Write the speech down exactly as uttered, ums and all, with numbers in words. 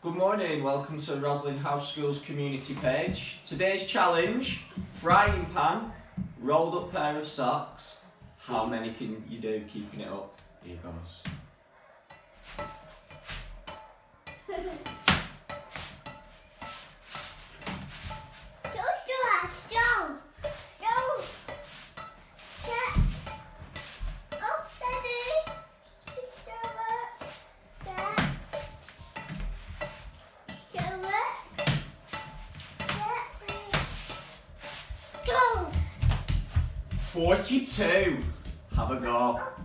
Good morning, welcome to Roslyn House School's community page. Today's challenge, frying pan, rolled up pair of socks. How many can you do keeping it up? Here goes. forty-two. Have a go.